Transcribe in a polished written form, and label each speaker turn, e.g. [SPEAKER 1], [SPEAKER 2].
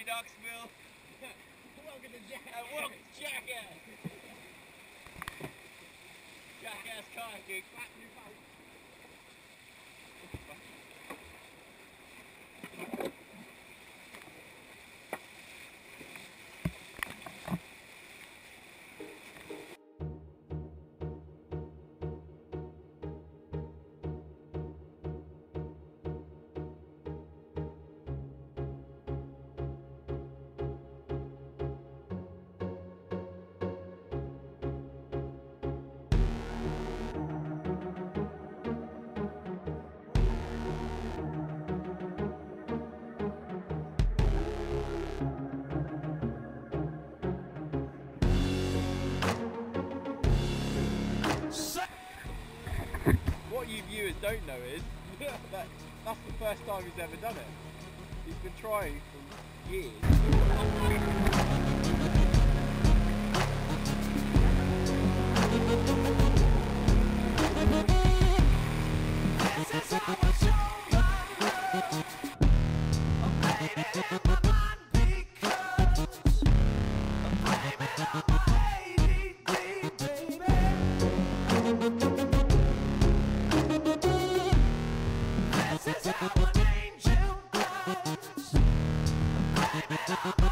[SPEAKER 1] everybody, Knoxville.
[SPEAKER 2] Welcome to Jackass.
[SPEAKER 1] Welcome to Jackass. Jackass kayaking. What you viewers don't know is that's the first time he's ever done it. He's been trying for years.
[SPEAKER 3] This is how an angel goes.